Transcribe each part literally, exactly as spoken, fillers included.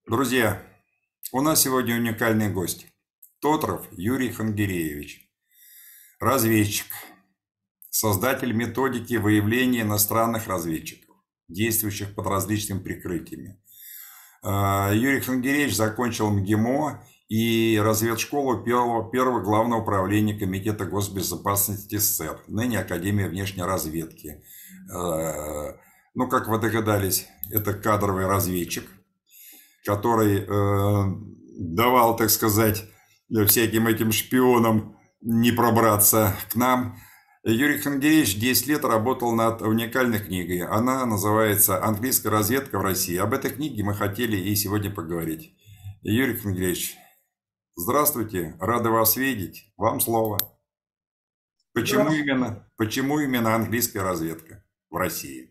Друзья, у нас сегодня уникальный гость. Тотров Юрий Хангереевич, разведчик, создатель методики выявления иностранных разведчиков, действующих под различными прикрытиями. А, Юрий Хангереевич закончил МГИМО и разведшколу первого, первого главного управления Комитета госбезопасности СССР, ныне Академия внешней разведки. А, Ну, как вы догадались, это кадровый разведчик, который э, давал, так сказать, всяким этим шпионам не пробраться к нам. Юрий Хангеевич десять лет работал над уникальной книгой. Она называется «Английская разведка в России». Об этой книге мы хотели и сегодня поговорить. Юрий Хангеевич, здравствуйте, рады вас видеть. Вам слово. Почему именно, почему именно английская разведка в России?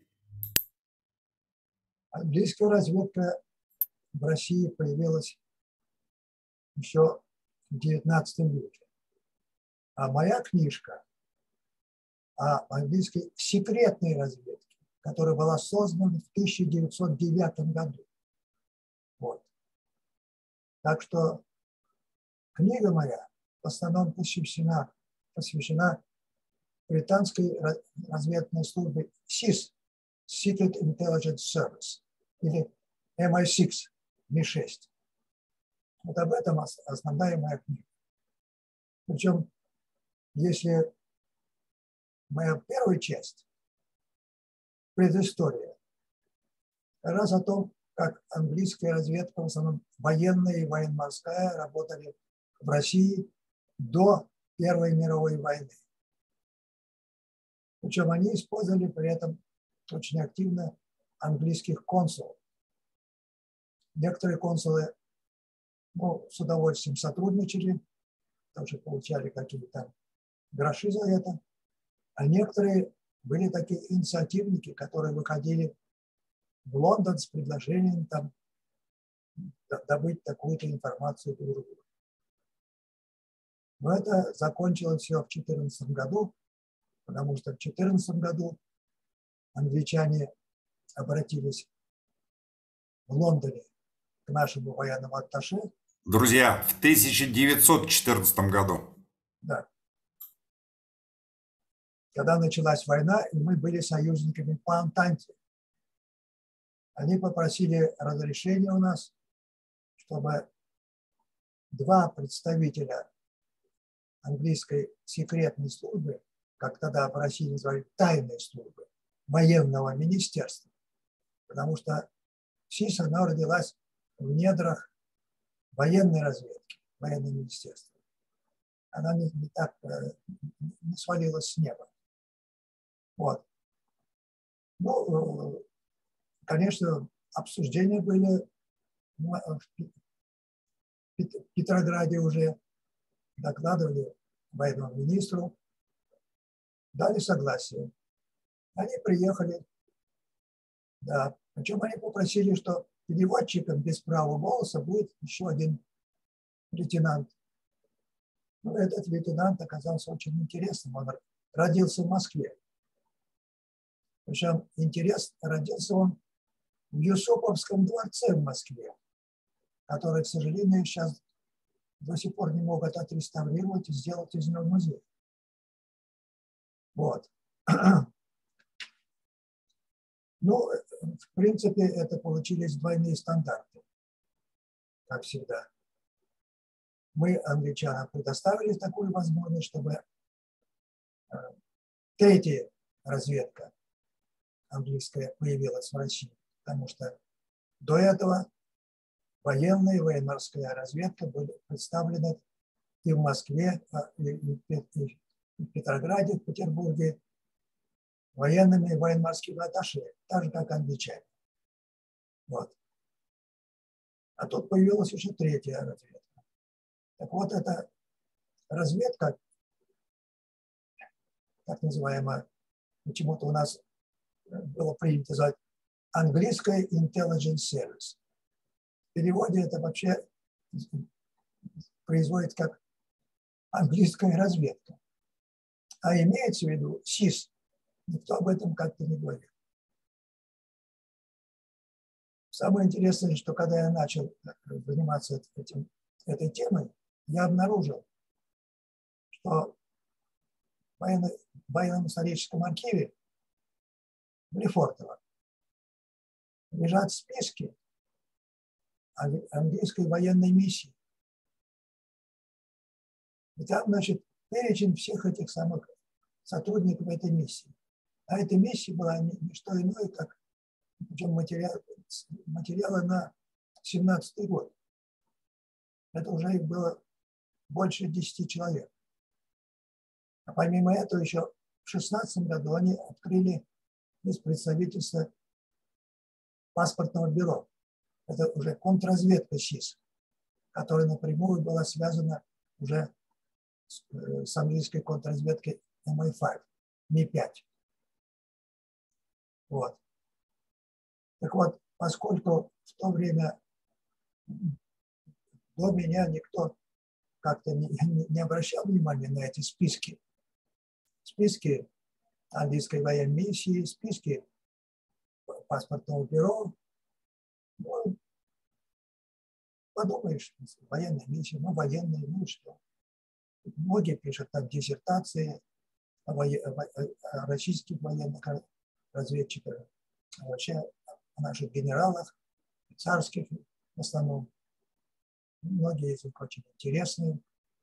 Английская разведка в России появилась еще в девятнадцатом веке. А моя книжка о английской секретной разведке, которая была создана в тысяча девятьсот девятом году. Вот. Так что книга моя в основном посвящена, посвящена британской разведной службе сис, Secret Intelligence Service, или эм ай шесть, эм ай шесть. Вот об этом основная моя книга. Причем, если моя первая часть, предыстория, как раз о том, как английская разведка, в основном военная и военно-морская, работали в России до Первой мировой войны. Причем они использовали при этом очень активно английских консулов. Некоторые консулы ну, с удовольствием сотрудничали, тоже получали какие-то гроши за это, а некоторые были такие инициативники, которые выходили в Лондон с предложением там добыть такую-то информацию друг другу. Но это закончилось все в две тысячи четырнадцатом году, потому что в две тысячи четырнадцатом году англичане обратились в Лондоне к нашему военному атташе. Друзья, в тысяча девятьсот четырнадцатом году. Да. Когда началась война, и мы были союзниками по Антанте. Они попросили разрешения у нас, чтобы два представителя английской секретной службы, как тогда в России называли тайной службы, военного министерства, потому что СИС, она родилась в недрах военной разведки, военного министерства. Она не, не так не свалилась с неба. Вот. Ну, конечно, обсуждения были в Петрограде уже, докладывали военному министру, дали согласие. Они приехали, да, причем они попросили, что переводчиком без права голоса будет еще один лейтенант. Но этот лейтенант оказался очень интересным, он родился в Москве. Причем интерес, родился он в Юсуповском дворце в Москве, который, к сожалению, сейчас до сих пор не могут отреставрировать и сделать из него музей. Вот. Ну, в принципе, это получились двойные стандарты, как всегда. Мы, англичанам, предоставили такую возможность, чтобы третья разведка английская появилась в России, потому что до этого военная и военно-морская разведка были представлены и в Москве, и в Петрограде, в Петербурге военными и военно-морскими атташе, так же, как англичане. Вот. А тут появилась еще третья разведка. Так вот, эта разведка, так называемая, почему-то у нас было принято называть английская intelligence service. В переводе это вообще производит как английская разведка. А имеется в виду СИС. Никто об этом как-то не говорит. Самое интересное, что когда я начал заниматься этим, этой темой, я обнаружил, что в военном историческом архиве в Лефортово лежат списки английской военной миссии. И там, значит, перечень всех этих самых сотрудников этой миссии. А эта миссия была не, не что иное, как причем материал, материалы на семнадцатый год. Это уже их было больше десяти человек. А помимо этого еще в шестнадцатом году они открыли из представительства паспортного бюро. Это уже контрразведка СИС, которая напрямую была связана уже с, с английской контрразведкой эм ай пять, эм ай пять. Вот. Так вот, поскольку в то время до меня никто как-то не, не обращал внимания на эти списки, списки английской военной миссии, списки паспортного бюро, ну, подумаешь, военная миссия, ну, военные, ну, что. Многие пишут там диссертации о, воен... о российских военных разведчиках, а вообще о наших генералах, царских в основном. Многие из них очень интересные.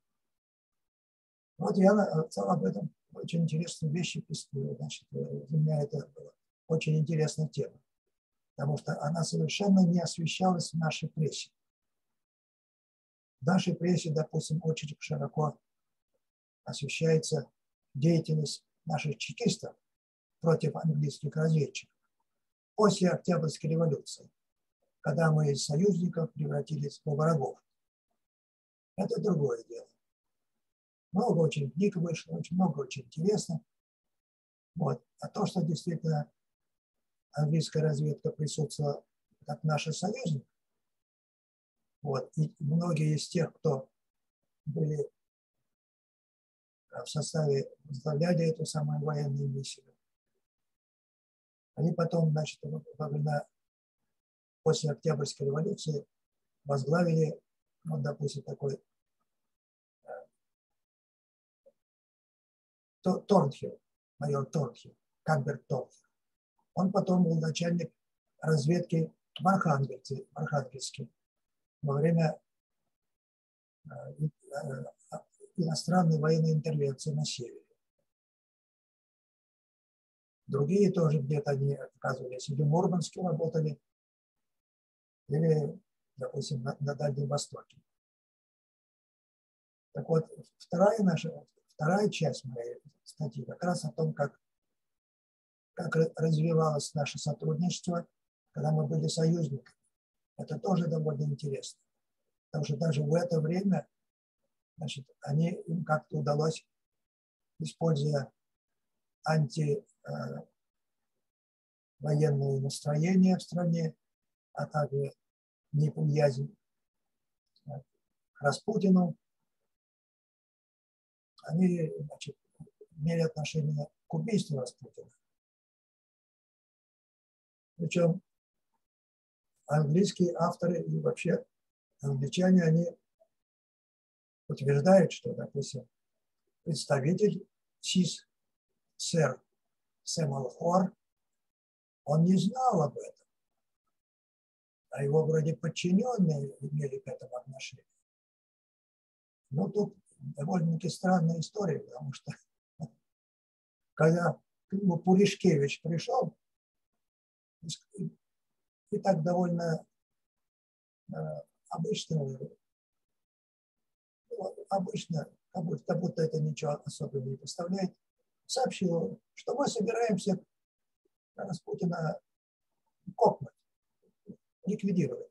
Вот я стал об этом очень интересные вещи писать. Значит, для меня это была очень интересная тема, потому что она совершенно не освещалась в нашей прессе. В нашей прессе, допустим, очень широко освещается деятельность наших чекистов против английских разведчиков после Октябрьской революции, когда мы из союзников превратились в врагов. Это другое дело. Много очень книг вышло, очень много очень интересно. Вот. А то, что действительно английская разведка присутствовала как наши союзники, вот, и многие из тех, кто были в составе, возглавляли эту самую военную миссию, они потом, значит, во время, после Октябрьской революции возглавили, вот, допустим, такой Торнхилл, майор Торнхилл, Камберт Торнхилл. Он потом был начальник разведки в Архангельске, в Архангельске во время иностранной военной интервенции на севере. Другие тоже где-то они оказывались, или в Мурманске работали, или, допустим, на, на Дальнем Востоке. Так вот, вторая наша, вторая часть моей статьи как раз о том, как, как развивалось наше сотрудничество, когда мы были союзниками. Это тоже довольно интересно. Потому что даже в это время, значит, они, им как-то удалось, используя антивоенные настроения в стране, а также неприязнь к Распутину, они, значит, имели отношение к убийству Распутина. Причем английские авторы и вообще англичане, они утверждают, что, допустим, представитель СИС, сэр Сэмюэл Хор, он не знал об этом, а его вроде подчиненные имели к этому отношение. Ну, тут довольно-таки странная история, потому что когда к нему Пуришкевич пришел, и так довольно э, обычно, обычно, как будто, как будто это ничего особенного не представляет, сообщил, что мы собираемся Распутина копнуть, ликвидировать.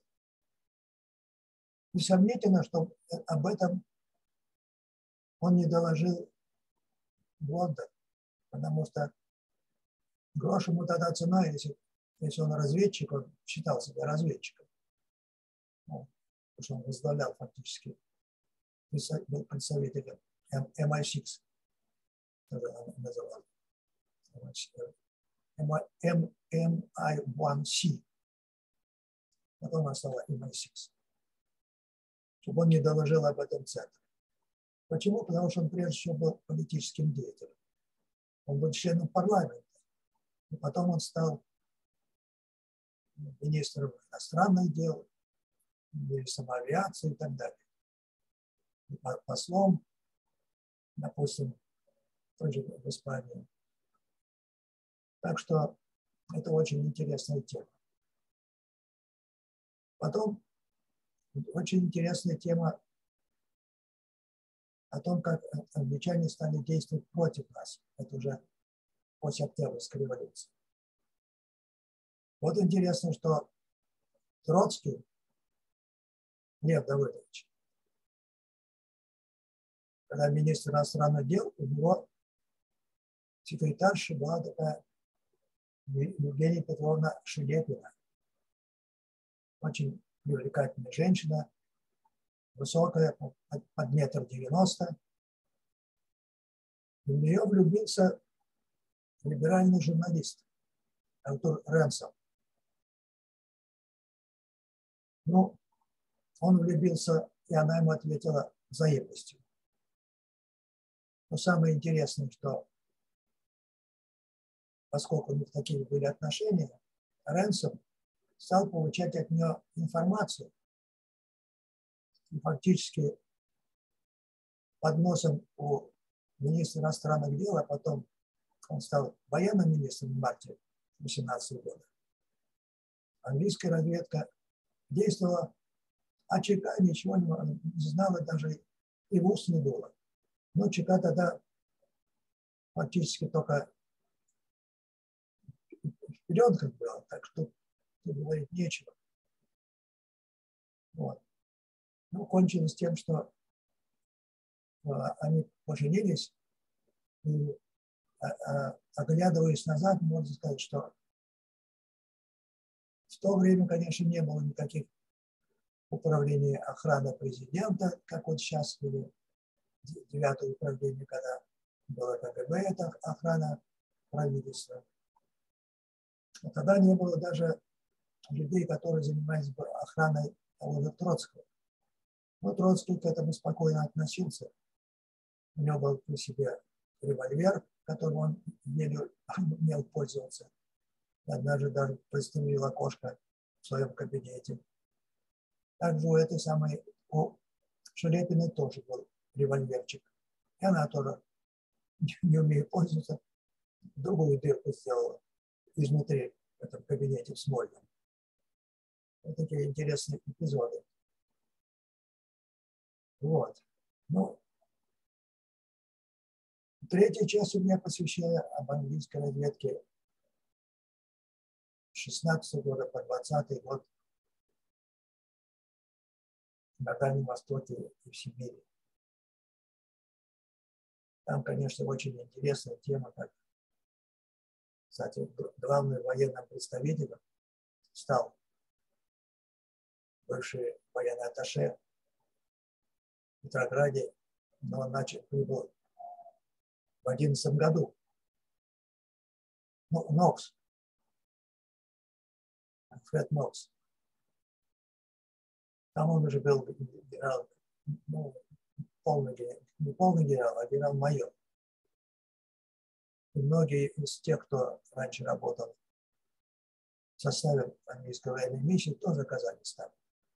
И сомнительно, что об этом он не доложил в Лондон, потому что грош ему тогда цена, если, если он разведчик, он считал себя разведчиком. Ну, потому что он возглавлял фактически, был представителем эм ай шесть, который называл эм ай один си. потом она стала эм ай шесть, чтобы он не доложил об этом центру. Почему? Потому что он прежде всего был политическим деятелем. Он был членом парламента. И потом он стал министром иностранных дел, министром авиации и так далее. И послом, допустим, тоже в Испании. Так что это очень интересная тема. Потом очень интересная тема о том, как англичане стали действовать против нас. Это уже после Октябрьской революции. Вот интересно, что Троцкий, Лев Давыдович, когда министр иностранных дел, у него секретарша была такая Евгения Петровна Шелепина. Очень привлекательная женщина, высокая, под метр девяносто. В нее влюбился либеральный журналист Артур Ренсом. Ну, он влюбился, и она ему ответила взаимностью. Но самое интересное, что поскольку у них такие были отношения, Ренсом стал получать от нее информацию. И фактически под носом у министра иностранных дел, а потом он стал военным министром в марте тысяча девятьсот восемнадцатого года. Английская разведка действовала, а ЧК ничего не знала, даже и в ус не дуло. Но ЧК тогда фактически только вперед как было, так что тут говорить нечего. Вот. Ну, кончилось тем, что э, они поженились, и э, э, оглядываясь назад, можно сказать, что в то время, конечно, не было никаких управлений охраны президента, как вот сейчас были девятое управление, когда было КГБ, это охрана правительства. А тогда не было даже людей, которые занимались бы охраной того же Троцкого. Но Троцкий к этому спокойно относился. У него был при себе револьвер, которым он еле умел пользоваться. Однажды даже пристрелил окошко в своем кабинете. Также у этой самой, у Шелепиной тоже был револьверчик. И она тоже, не умея пользоваться, другую дырку сделала изнутри в этом кабинете в Смольном. Вот такие интересные эпизоды. Вот. Ну, третья часть у меня посвящена об английской разведке с шестнадцатого года по двадцатый год на Дальнем Востоке и в Сибири. Там, конечно, очень интересная тема, как, кстати, главным военным представителем стал бывший военный атташе в Петрограде, но он начал, прибыл в две тысячи одиннадцатом году. Ну, Нокс. Фред Нокс. Там он уже был генерал, ну, полный, не полный генерал, а генерал-майор. И многие из тех, кто раньше работал в составе английской военной миссии, тоже оказались там.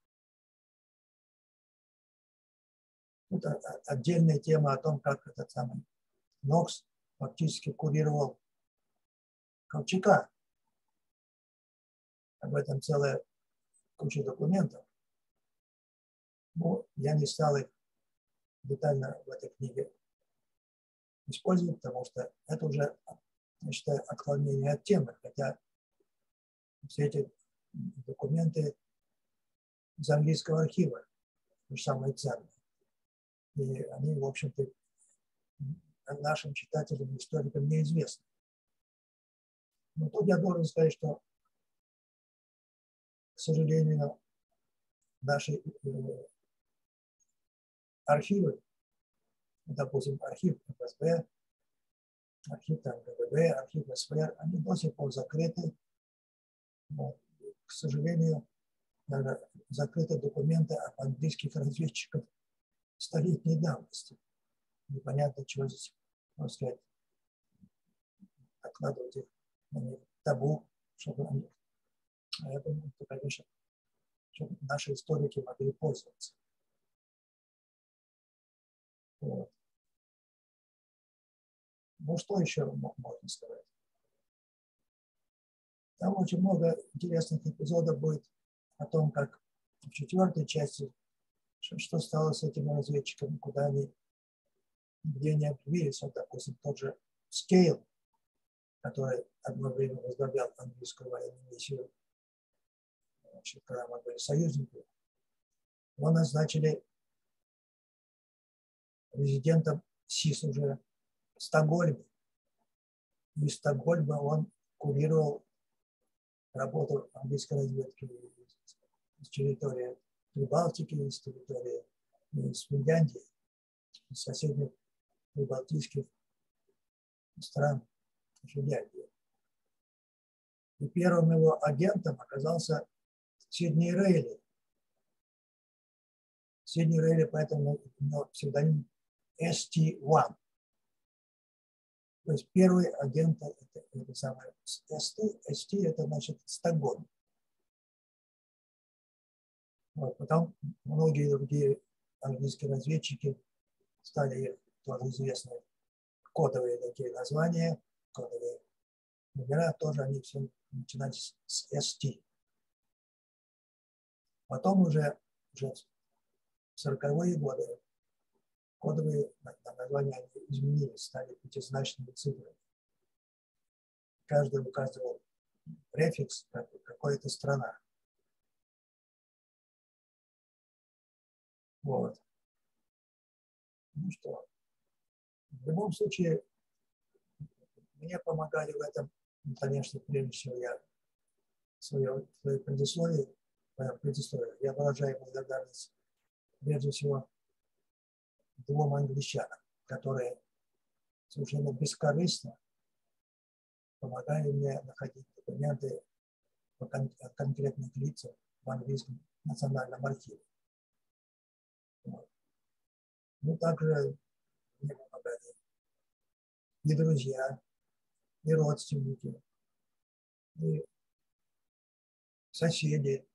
Это отдельная тема о том, как этот самый Нокс фактически курировал Колчака. Об этом целая куча документов. Но я не стал их детально в этой книге использовать, потому что это уже, я считаю, отклонение от темы, хотя все эти документы из английского архива, то самое ценное. И они, в общем-то, нашим читателям, историкам неизвестны. Но тут я должен сказать, что, к сожалению, наши архивы, допустим, архив эф эс бэ, архив там, ка гэ бэ, архив эс вэ эр, они до сих пор закрыты. Но, к сожалению, даже закрыты документы об английских разведчиках столетней давности. Непонятно, чего здесь, можно сказать, откладывать их на них табу, чтобы они, а я думаю, что, конечно, чтобы наши историки могли пользоваться. Вот. Ну, что еще можно сказать? Там очень много интересных эпизодов будет о том, как в четвертой части, что, что стало с этими разведчиками, куда они, где они объявились. Вот, допустим, тот же Скейл, который одно время возглавлял английскую военную миссию, значит, когда мы были союзники, его назначили резидентом СИС уже в Стокгольме. И из Стокгольма он курировал работу английской разведки с территории Прибалтики, с территории из Финляндии, из соседних прибалтийских стран Финляндии. И первым его агентом оказался Сидней Рейли. Сидней Рейли, поэтому у него псевдоним эс ти один. То есть первый агент это, это самое эс ти, эс ти это значит Стокгольм. Вот, потом многие другие английские разведчики стали тоже известны, кодовые такие названия, кодовые номера, тоже они все начинались с эс ти. Потом уже, уже в сороковые годы кодовые названия они изменились, стали пятизначными цифрами. Каждый указывал префикс какой-то страна. Вот. Ну что, в любом случае, мне помогали в этом, конечно, прежде всего я свое, свое предисловие, предисловие, я выражаю благодарность прежде всего двум англичанам, которые совершенно бескорыстно помогали мне находить документы о конкретных лицах в английском национальном архиве. Вот. Ну, также мне помогали и друзья, и родственники, и соседи,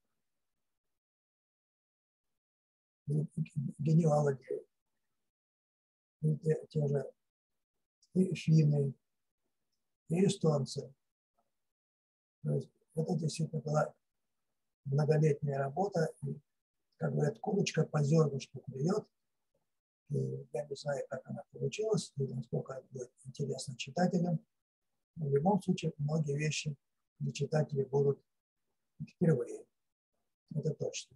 и генеалоги, и те, те же и финны, и эстонцы. То есть это действительно была многолетняя работа, и, как говорят, курочка по зернышку клюет. И я не знаю, как она получилась, и насколько это будет интересно читателям. Но в любом случае, многие вещи для читателей будут впервые. Это точно.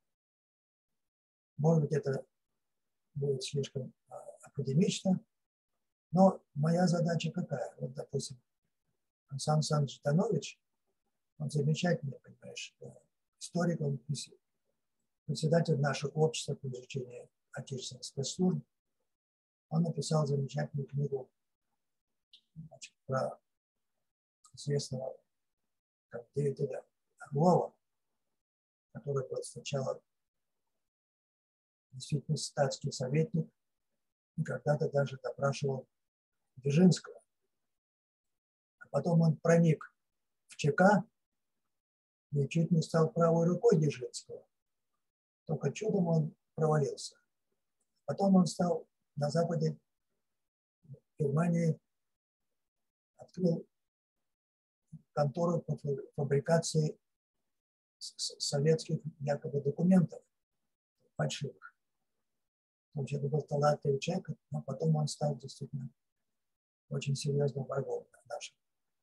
Может быть, это будет слишком академично, но моя задача какая? Вот, допустим, Сан Саныч Данович, он замечательный, понимаешь, историк, он председатель нашего общества по изучению отечественных спецслужб. Он написал замечательную книгу, значит, про известного как Дэвида Орлова, который был сначала действительно статский советник и когда-то даже допрашивал Дзержинского. А потом он проник в ЧК и чуть не стал правой рукой Дзержинского. Только чудом он провалился. Потом он стал на Западе, в Германии, открыл контору по фабрикации советских якобы документов фальшивых. Вообще, это был талантливый человек, но потом он стал действительно очень серьезным врагом нашим.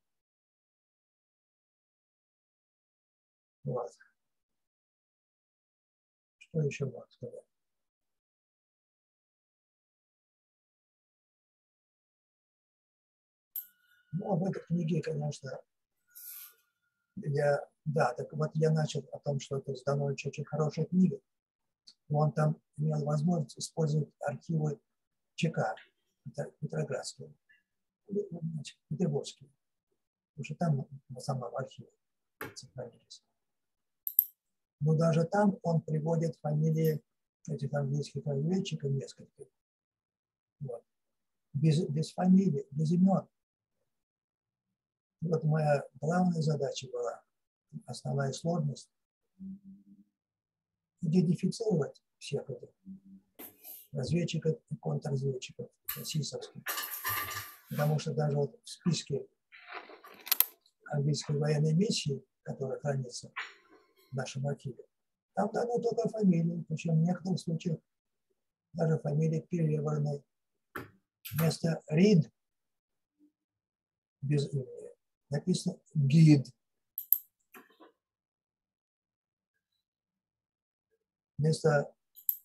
Вот. Что еще можно сказать? Ну, об этой книге, конечно, я, да, так вот я начал о том, что это Зданович очень хорошая книга. Он там имел возможность использовать архивы ЧК, Петроградские, значит, Петербургские, потому что там на самом архиве сохранились. Но даже там он приводит фамилии этих английских разведчиков несколько. Вот. Без, без фамилий, без имен. Вот моя главная задача была, основная сложность, идентифицировать всех этих разведчиков и контрразведчиков сисовских. Потому что даже вот в списке английской военной миссии, которая хранится в нашем архиве, там даны только фамилии, причем в некоторых случаях даже фамилии перевраны. Вместо Рид без имени написано Гид. Вместо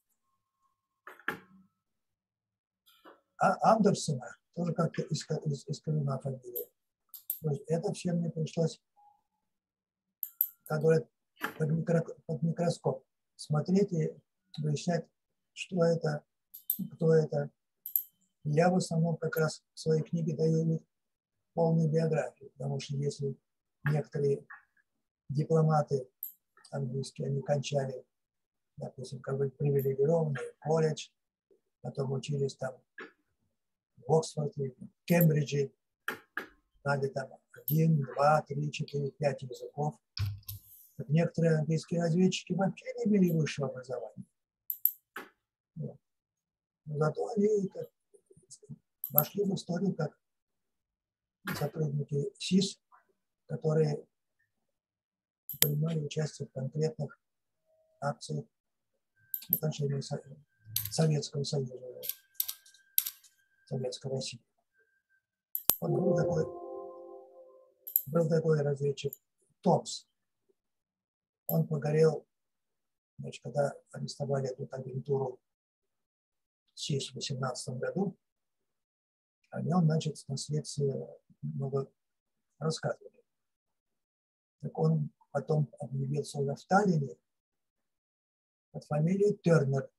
а Андерсона тоже как-то искажена фамилия. То есть это все мне пришлось, как говорят, под, микро, под микроскоп смотреть и выяснять, что это, кто это. Я в основном как раз в своей книге даю полную биографию, потому что если некоторые дипломаты английские, они кончали, допустим, как бы привилегированный колледж, потом учились там в Оксфорде, в Кембридже, знали там один, два, три, четыре, пять языков. Так некоторые английские разведчики вообще не имели высшего образования. Вот. Но зато они как, вошли в историю как сотрудники СИС, которые принимали участие в конкретных акциях в отношении Советского Союза, Советской России. Вот был такой, был такой разведчик Томс. Он погорел, значит, когда арестовали эту агентуру СИС в две тысячи восемнадцатом году, о нем, значит, на следствии много рассказывали. Так он потом объявился уже в Таллине под фамилией Тернер,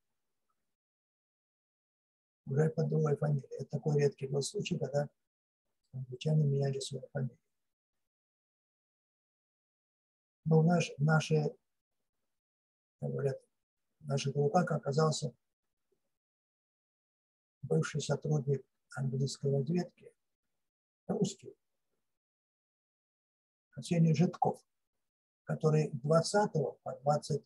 уже под другой фамилией. Это такой редкий был случай, когда англичане меняли свою фамилию. Но в, наш, в нашей, как говорят, в наших руках оказался бывший сотрудник английской разведки, русский, Арсений Житков, который двадцатого по двадцать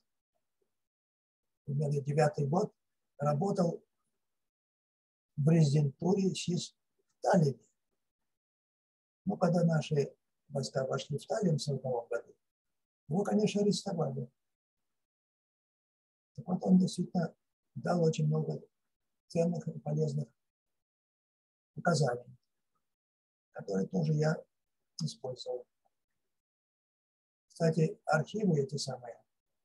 девятый год работал в резидентуре СИС в Таллине. Ну, когда наши войска вошли в Таллин в сороковом году, его, конечно, арестовали. Так вот, он действительно дал очень много ценных и полезных показаний, которые тоже я использовал. Кстати, архивы эти самые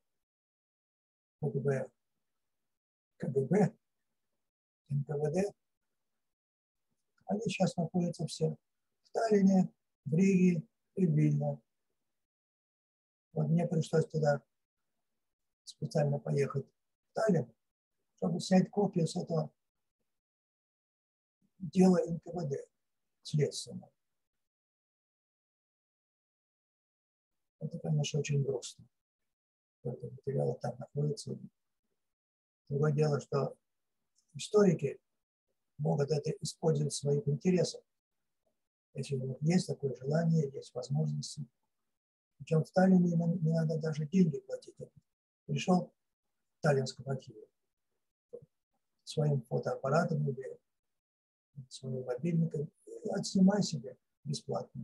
КГБ, КГБ, эн ка вэ дэ, они сейчас находятся все в Таллине, в Риге и в Вильно. Вот мне пришлось туда специально поехать в Таллин, чтобы снять копию с этого дела эн ка вэ дэ следственного. Это, конечно, очень грустно. Это материалы там находятся. Другое дело, что историки могут это использовать в своих интересах. Если у них есть такое желание, есть возможности. Причем в Таллине не надо даже деньги платить. Пришел в таллинском архиве своим фотоаппаратом или своим мобильником и отснимай себе бесплатно.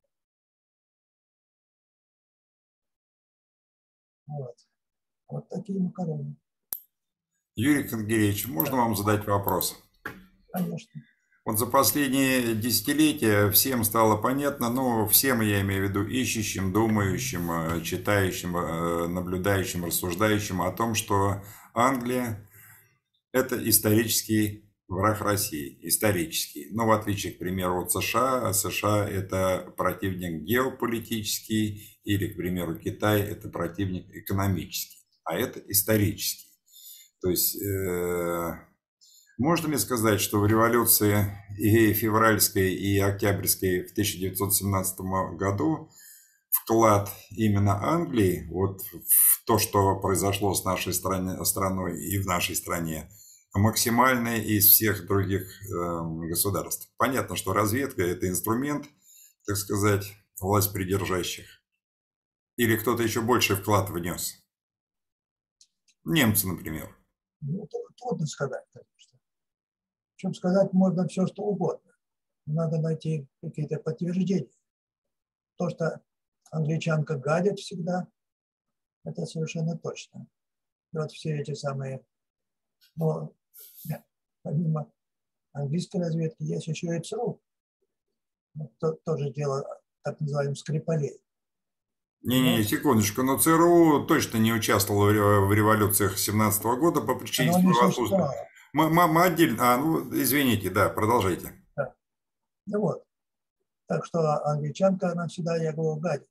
Вот. Вот такие макароны. Юрий Хангереевич, можно вам задать вопрос? Конечно. Вот за последние десятилетия всем стало понятно, ну, всем я имею в виду ищущим, думающим, читающим, наблюдающим, рассуждающим о том, что Англия – это исторический враг России, исторический. Но в отличие, к примеру, от США, США – это противник геополитический, или, к примеру, Китай – это противник экономический, а это исторический. То есть, э, можно ли сказать, что в революции и февральской, и октябрьской в тысяча девятьсот семнадцатом году вклад именно Англии вот в то, что произошло с нашей стране, страной и в нашей стране, максимальный из всех других э, государств. Понятно, что разведка – это инструмент, так сказать, власть придержащих. Или кто-то еще больше вклад внес. Немцы, например. Ну, трудно сказать, конечно. Причем сказать можно все, что угодно. Надо найти какие-то подтверждения. То, что англичанка гадит всегда, это совершенно точно. И вот все эти самые, но помимо английской разведки есть еще и ЦРУ. То, тоже дело так называемых Скрипалей. Не-не, секундочку, но ЦРУ точно не участвовал в революциях семнадцатого года по причине своего отсутствия. Мы, мы, мы отдельно, а, ну, извините, да, продолжайте. Да. Ну вот, так что англичанка, она всегда, я говорю, гадит.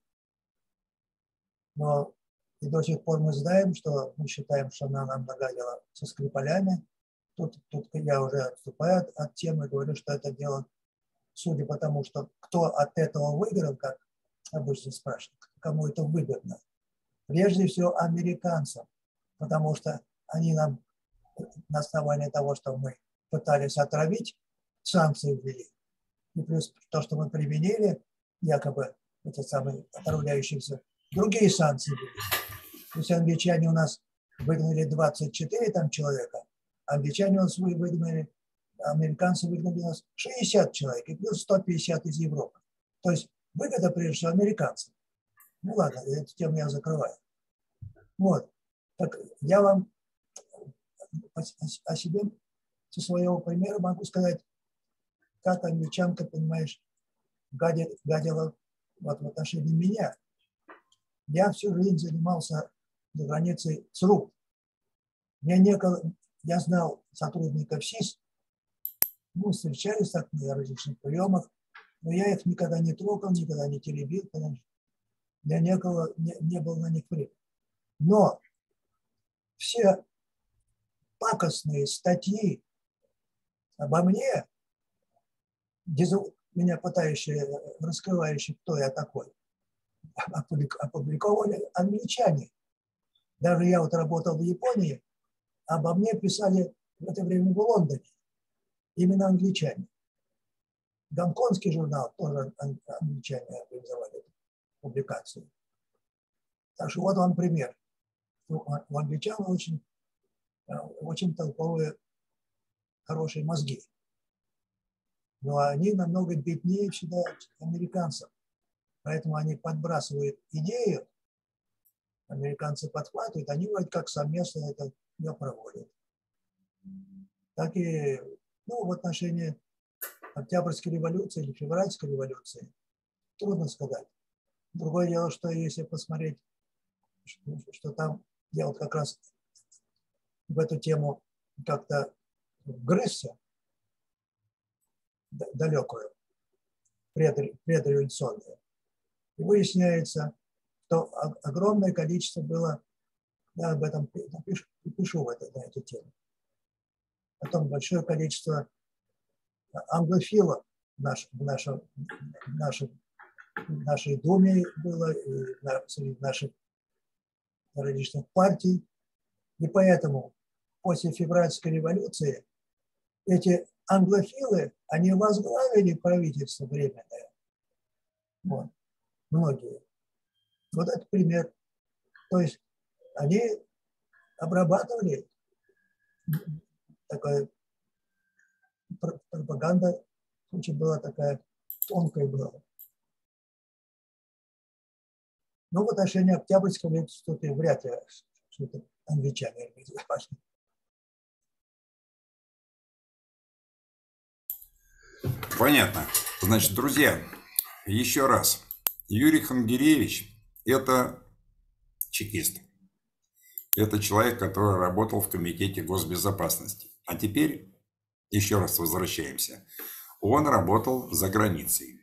Но и до сих пор мы знаем, что мы считаем, что она нам нагадила со Скрипалями. Тут, тут я уже отступаю от, от темы, говорю, что это дело, судя по тому, что кто от этого выиграл, как обычно спрашивают, кому это выгодно. Прежде всего американцам, потому что они нам на основании того, что мы пытались отравить, санкции ввели. И плюс то, что мы применили, якобы эти самые отравляющиеся, другие санкции ввели. То есть англичане у нас выгнали двадцать четыре там человека, англичане у нас выгнали, американцы выгнали у нас шестьдесят человек, и плюс сто пятьдесят из Европы. То есть выгода, прежде всего, американцам. Ну ладно, эту тему я закрываю. Вот. Так я вам о себе со своего примера могу сказать, как англичанка, понимаешь, гадила, гадила вот в отношении меня. Я всю жизнь занимался за границей ЦРУ. Мне некогда, я знал сотрудников СИС, мы встречались так на различных приемах, но я их никогда не трогал, никогда не теребил, потому что я не, не, не был на них времени. Но все пакостные статьи обо мне, меня пытающие, раскрывающие, кто я такой, опубликовали англичане. Даже я вот работал в Японии, обо мне писали в это время в Лондоне именно англичане. Гонконгский журнал тоже англичане организовали публикацию. Так что вот вам пример. У англичан очень, очень толковые, хорошие мозги. Но они намного беднее всегда американцев. Поэтому они подбрасывают идею, американцы подхватывают, они вроде как совместно это не проводят. Так и ну, в отношении Октябрьской революции или Февральской революции трудно сказать. Другое дело, что если посмотреть, что, что там я вот как раз в эту тему как-то вгрызся, далекую, предреволюционную, и выясняется, что огромное количество было, я об этом напишу, пишу в это, на эту тему, потом большое количество англофилов в, наш, в, нашем, в, нашем, в нашей Думе было, и среди наших различных партий. И поэтому после февральской революции эти англофилы, они возглавили правительство временное. Вот. Многие. Вот это пример. То есть они обрабатывали, такая пропаганда очень была такая тонкая была. Но в отношении Октябрьской революции вряд ли что-то англичане организовали. Понятно. Значит, друзья, еще раз. Юрий Хангиревич – это чекист. Это человек, который работал в Комитете госбезопасности. А теперь еще раз возвращаемся. Он работал за границей,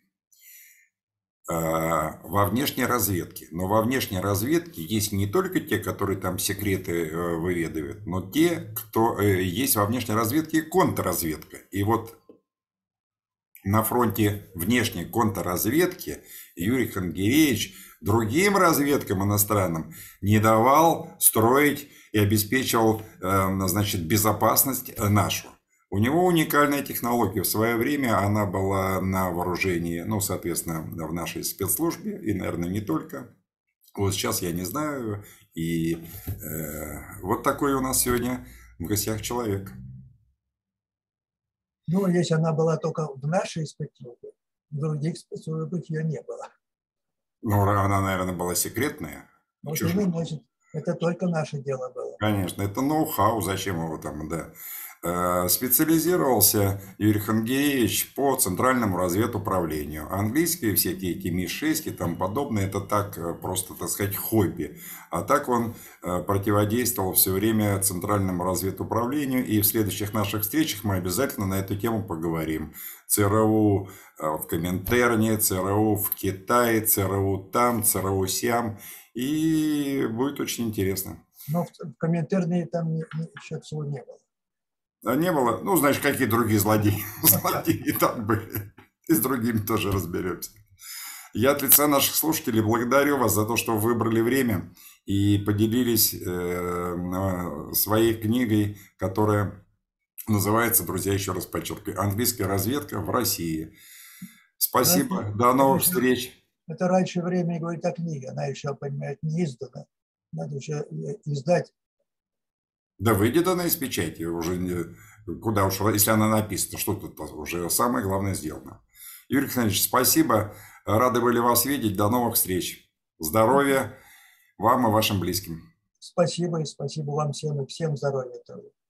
во внешней разведке. Но во внешней разведке есть не только те, которые там секреты выведывают, но те, кто есть во внешней разведке контрразведка. И вот на фронте внешней контрразведки Юрий Хангиревич другим разведкам иностранным не давал строить и обеспечивал, значит, безопасность нашу. У него уникальная технология. В свое время она была на вооружении, ну, соответственно, в нашей спецслужбе, и, наверное, не только. Вот сейчас я не знаю. И э, вот такой у нас сегодня в гостях человек. Ну, если она была только в нашей спецслужбе, в других спецслужбах ее не было. Ну, она, наверное, была секретная. Вот именно, значит, это только наше дело было. Конечно, это ноу-хау, зачем его там, да. Специализировался Юрий Хангеевич по центральному разведуправлению. Английские всякие эти Ми шесть и тому подобное, это так просто, так сказать, хобби. А так он противодействовал все время центральному разведуправлению. И в следующих наших встречах мы обязательно на эту тему поговорим. ЦРУ в Коминтерне, ЦРУ в Китае, ЦРУ там, ЦРУ сям. И будет очень интересно. Но в Коминтерне там еще всего не было. Не было? Ну, знаешь, какие другие злодеи. Злодеи там были. И с другими тоже разберемся. Я от лица наших слушателей благодарю вас за то, что вы выбрали время и поделились э, своей книгой, которая называется, друзья, еще раз подчеркиваю, «Английская разведка в России». Спасибо. Это, До новых это, встреч. Это раньше времени говорит о книге. Она еще, понимаете, не издана. Надо еще издать. Да выйдет она из печати, уже куда уж, если она написана, что тут уже самое главное сделано. Юрий Александрович, спасибо, рады были вас видеть, до новых встреч. Здоровья вам и вашим близким. Спасибо, и спасибо вам всем, и всем здоровья тоже.